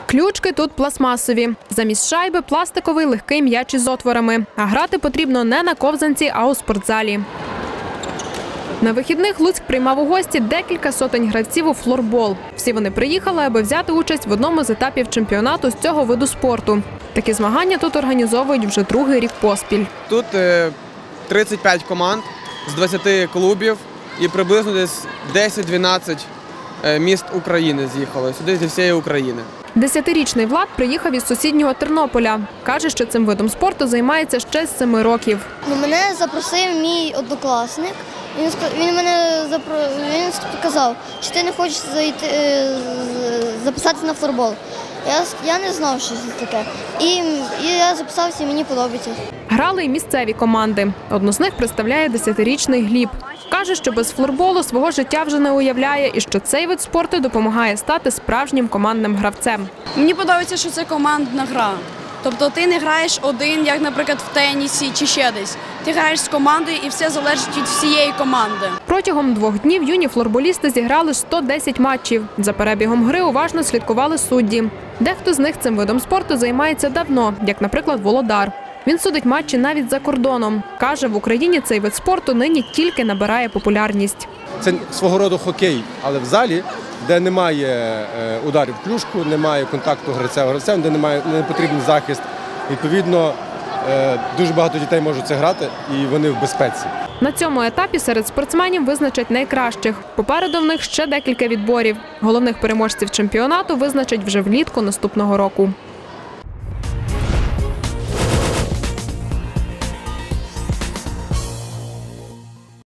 Ключки тут пластмасові. Замість шайби – пластиковий легкий м'яч із отворами. А грати потрібно не на ковзанці, а у спортзалі. На вихідних Луцьк приймав у гості декілька сотень гравців у флорбол. Всі вони приїхали, аби взяти участь в одному з етапів чемпіонату з цього виду спорту. Такі змагання тут організовують вже другий рік поспіль. Тут 35 команд з 20 клубів і приблизно десь 10-12 міст України з'їхали сюди зі всієї України. 10-річний Влад приїхав із сусіднього Тернополя. Каже, що цим видом спорту займається ще з 7 років. Мене запросив мій однокласник. Він мене сказав, що ти не хочеш записатися на флорбол. Я не знав, що це таке. І я записався, і мені подобається. Грали й місцеві команди. Одну з них представляє 10-річний Гліб. Каже, що без флорболу свого життя вже не уявляє і що цей вид спорту допомагає стати справжнім командним гравцем. Мені подобається, що це командна гра. Тобто ти не граєш один, як, наприклад, в тенісі чи ще десь. Ти граєш з командою і все залежить від всієї команди. Протягом 2 днів юні флорболісти зіграли 110 матчів. За перебігом гри уважно слідкували судді. Дехто з них цим видом спорту займається давно, як, наприклад, Володар. Він судить матчі навіть за кордоном. Каже, в Україні цей вид спорту нині тільки набирає популярність. Це свого роду хокей, але в залі, де немає ударів в клюшку, немає контакту гравця-гравцем, де не потрібен захист. Відповідно, дуже багато дітей можуть це грати і вони в безпеці. На цьому етапі серед спортсменів визначать найкращих. Попереду в них ще декілька відборів. Головних переможців чемпіонату визначать вже влітку наступного року.